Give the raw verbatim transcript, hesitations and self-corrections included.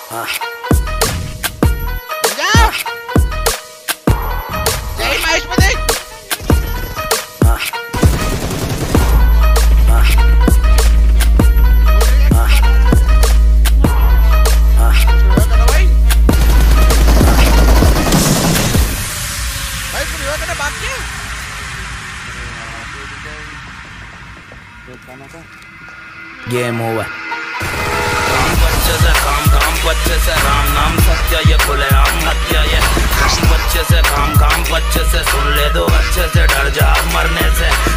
हाँ। जय महेश पति। हाँ। हाँ। हाँ। हाँ। भाई भाई पूरी करना बात क्या? Game over. काम बच्चे से काम काम बच्चे से राम नाम सत्य ये खुलेआम हत्या ये काम बच्चे से काम काम बच्चे से सुन ले दो अच्छे से डर जा मरने से।